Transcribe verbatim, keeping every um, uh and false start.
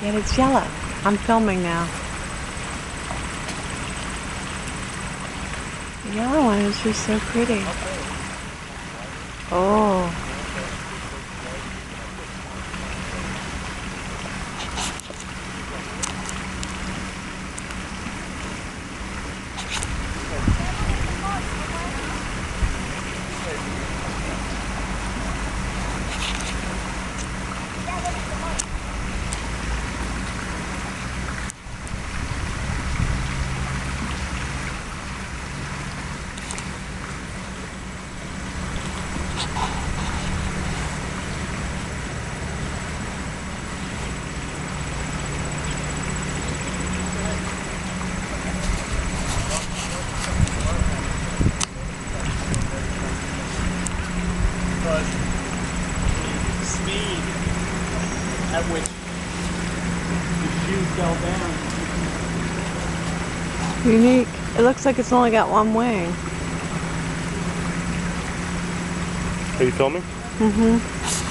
Yet it's yellow. I'm filming now. The yellow one is just so pretty. Oh. Speed at which the shoe fell down. Unique. It looks like it's only got one wing. Are you filming? Mm-hmm.